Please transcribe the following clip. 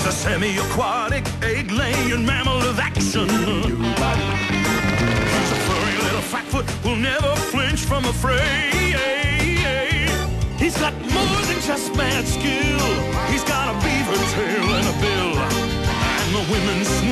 He's a semi-aquatic, egg-laying mammal of action. He's a furry little flatfoot who'll never flinch from a fray. He's got more than just mad skill. He's got a beaver tail and a bill, and the women